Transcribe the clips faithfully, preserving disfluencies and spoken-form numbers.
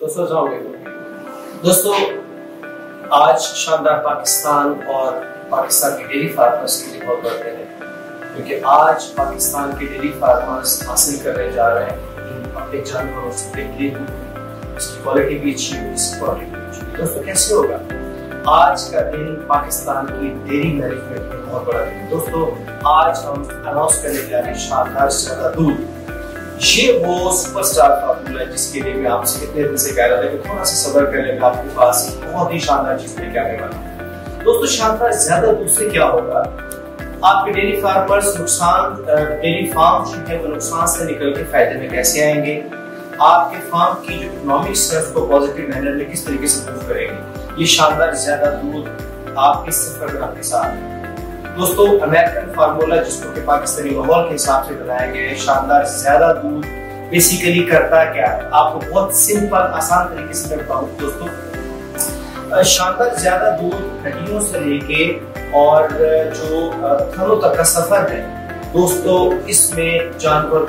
दोस्तों अस्सलाम वालेकुम। दोस्तों आज शानदार पाकिस्तान और पाकिस्तान के डेयरी फार्मर्स के लिए बहुत बढ़ते हैं, क्योंकि आज पाकिस्तान के डेयरी फार्मर्स हासिल करने जा रहे हैं अपने जानवरों से बेहतरीन दूध, इसकी क्वालिटी भी अच्छी होगी, इसकी क्वालिटी भी अच्छी होगी। दोस्तों कैसे होगा? आज का दिन पाकिस्तान की डेयरी मैनेजमेंट में बहुत बड़ा दिन। दोस्तों आज हम अनाउंस करने जा रहे हैं शानदार ज्यादा दूध। ये वो सुपरस्टार फार्मूला है जिसके लिए मैं आपसे कितने दिन से कह रहा था कि थोड़ा सा सब्र कर लेंगे, आपके पास बहुत ही शानदार चीज लेके आने वाला है। दोस्तों शानदार ज्यादा दूध से क्या होगा? आपके डेयरी फार्मर्स नुकसान डेयरी फार्म जो है वो नुकसान से निकल के फायदे में कैसे आएंगे? आपके फार्म की जो इकोनॉमिक्स है उसको पॉजिटिव मैनर में किस तरीके से इंप्रूव करेंगे? ये शानदार ज्यादा दूध आपके सफर में आपके साथ है। दोस्तों अमेरिकन फार्मूला जिसको कि पाकिस्तानी माहौल के हिसाब से बनाया गया है, शानदार ज्यादा दूध बेसिकली करता क्या है? आपको बहुत सिंपल आसान तरीके से मैं बताऊं दोस्तों। शानदार ज्यादा दूध हड्डियों से लेके और जो थनों तक का सफर है दोस्तों, इसमें जानवर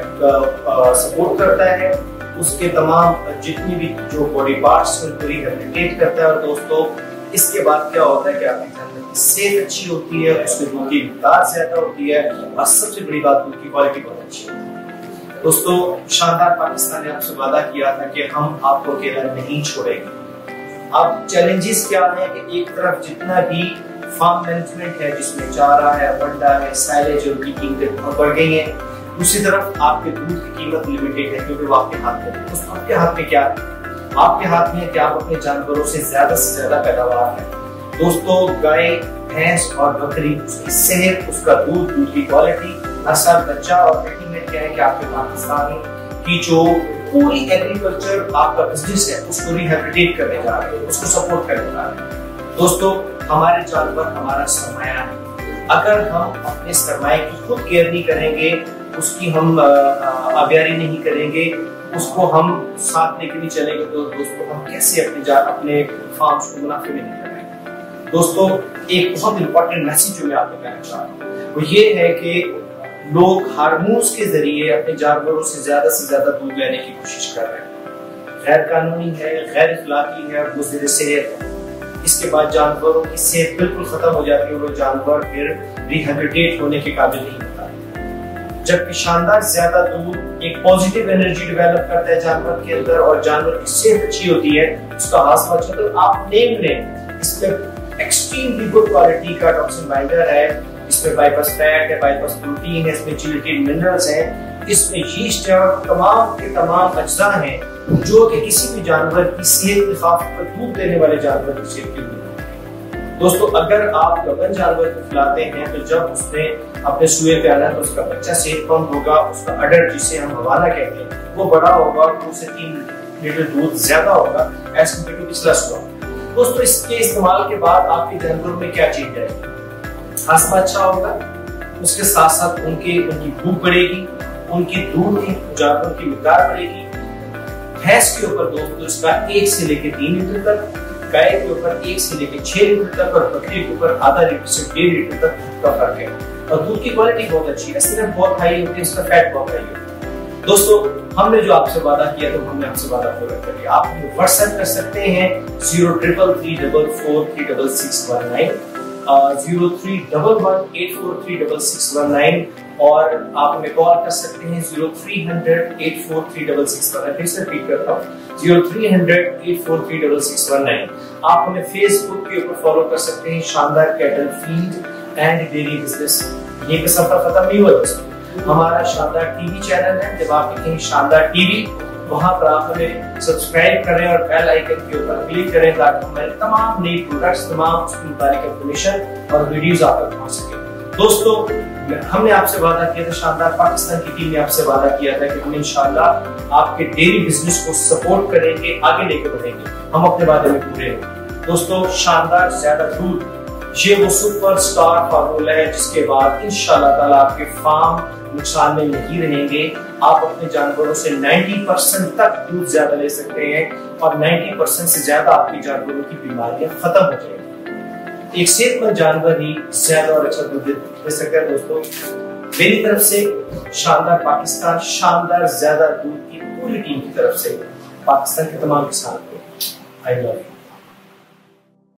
को सपोर्ट करता है, उसके तमाम जितनी भी जो बॉडी पार्ट्स उनको रिहेबिलिटेट करता है। और दोस्तों इसके बाद क्या होता है कि आपके जानवर की सेहत अच्छी होती है, उसके दूध की मिकदार ज्यादा होती है और सबसे बड़ी बात दूध की क्वालिटी बहुत अच्छी होती है। दोस्तों शानदार पाकिस्तान ने आपसे वादा किया था कि हम आपको अकेला नहीं छोड़ेंगे। अब चैलेंजेस क्या है कि एक तरफ जितना भी फार्म मैनेजमेंट है जिसमें चारा है, बंडा है, साइलेज है, उनकी कीमतें बहुत बढ़ गई हैं। दूसरी तरफ आपके दूध की कीमत लिमिटेड है क्योंकि वो आपके हाथ में है। दोस्तों आपके हाथ में क्या है? आपके हाथ में है कि आप अपने जानवरों से ज्यादा से ज्यादा पैदावार है। दोस्तों गाय, भैंस और बकरी, उसकी सेहत, उसका दूध, दूध की क्वालिटी, नस्ल, बच्चा और अल्टीमेट क्या है कि आपके पाकिस्तान की जो पूरी एग्रीकल्चर आपका बिजनेस है उसको रिहेबिलिटेट करने जा रहे हैं, उसको सपोर्ट करने जा रहे हैं। दोस्तों हमारे जानवर हमारा सरमाया है। अगर हम अपने सरमाए की खुद केयर नहीं करेंगे, उसकी हम आबियारी नहीं करेंगे, उसको हम साथ लेके नहीं चलेंगे, तो दोस्तों हम कैसे अपने जा अपने फार्म्स को मुनाफे में नहीं करेंगे? दोस्तों एक बहुत इंपॉर्टेंट मैसेज जो मैं आपको कहना चाह रहा हूँ वो ये है कि लोग हार्मोन्स के जरिए अपने जानवरों से ज्यादा से ज्यादा दूध लेने की कोशिश कर रहे हैं। गैर कानूनी है, गैर इखलाकी है और मुज़िर सेहत है। इसके बाद जानवरों की सेहत बिल्कुल खत्म हो जाती है और जानवर फिर रिहेबिलिटेट होने के काबिल नहीं होता। जबकि शानदार ज्यादा दूध एक पॉजिटिव एनर्जी डेवलप करता है जानवर के अंदर और जानवर की सेहत अच्छी होती है, उसका हाथ अच्छा। तो आप नेम लें, इसमें एक्सट्रीमली गुड क्वालिटी का टॉक्सिन बाइंडर है, इसमें बाईपास फैट है, बाईपास प्रोटीन है, इसमें चिलेटेड मिनरल्स हैं, इसमें यीस्ट है और तमाम के तमाम अज्जा हैं जो कि किसी भी जानवर की सेहत के खास पर दूध देने वाले जानवर की सेहत के लिए। दोस्तों अगर आप गबन जानवर को खिलाते हैं तो जब उसने अपने सुए पे आना तो उसका बच्चा सेहतमंद होगा, उसका अडर जिसे हम हवाला कहते हैं वो बड़ा होगा और दो से तीन लीटर दूध ज्यादा होगा एज कम्पेयर टू पिछला सुआ। दोस्तों इसके इस्तेमाल के बाद आपके जानवरों में क्या चेंज आएगी? हाजमा अच्छा होगा, उसके साथ साथ उनकी उनकी भूख बढ़ेगी, उनकी दूध की जानवरों की मिकदार बढ़ेगी। भैंस के ऊपर दोस्तों इसका एक से लेकर तीन लीटर तक, गाय के ऊपर एक से लेकर छह लीटर तक और बकरी के ऊपर आधा लीटर से डेढ़ लीटर तक दूध का फर्क है। और दूध की क्वालिटी बहुत अच्छी है, एसएनएफ बहुत हाई होती है, इसका फैट बहुत हाई होता है। दोस्तों हमने जो आपसे वादा किया तो हमने आपसे वादा पूरा कर लिया। आप हमें व्हाट्सएप कर सकते हैं zero triple three double four three double six one nine zero three double one eight four three double six one nine और आप हमें कॉल कर सकते हैं zero three hundred eight four three double six one nine. फिर से repeat करता हूँ zero three hundred eight four three double six one nine. आप हमें फेसबुक के ऊपर फॉलो कर सकते हैं शानदार cattle feed and dairy business. ये सफर खत्म नहीं हुआ दोस्तों, हमारा शानदार टीवी चैनल है, जब आप देखेंगे शानदार टीवी वहां पर आप हमें सब्सक्राइब करें और बेल आइकन के ऊपर क्लिक करें ताकि हमारे तमाम नई प्रोडक्ट्स, तमाम उसके मुताबिक इंफॉर्मेशन और वीडियोस आप तक पहुंच सके। दोस्तों हमने आपसे वादा किया था, शानदार पाकिस्तान की टीम ने आपसे वादा किया था कि हम इंशाल्लाह आपके डेयरी बिजनेस को सपोर्ट करेंगे, आगे लेके बढ़ेंगे। हम अपने वादे में पूरे हैं। दोस्तों शानदार ज्यादा दूध ये वो सुपर स्टार फार्मूला है जिसके बाद इंशाल्लाह ताला आपके फार्म नुकसान में नहीं रहेंगे। आप अपने जानवरों से नब्बे परसेंट तक दूध ज्यादा ले सकते हैं और नब्बे परसेंट से ज्यादा आपके जानवरों की बीमारियां खत्म हो जाएंगी। एक सेहतमंद जानवर ही ज्यादा और अच्छा दूध दे सकता है। दोस्तों मेरी तरफ से शानदार पाकिस्तान, शानदार ज्यादा दूध की पूरी टीम की तरफ से पाकिस्तान के तमाम किसानों को आई लव यू।